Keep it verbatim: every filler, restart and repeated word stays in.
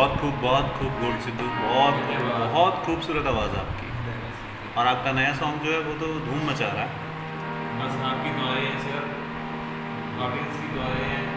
बहुत खूब बहुत खूब गोल्ड सिद्धू, बहुत खूब, बहुत खूबसूरत आवाज़ आपकी। और आपका नया सॉन्ग जो है वो तो धूम मचा रहा है। बस आपकी दुआएं हैं सर, ऑडियंस की दुआएं हैं।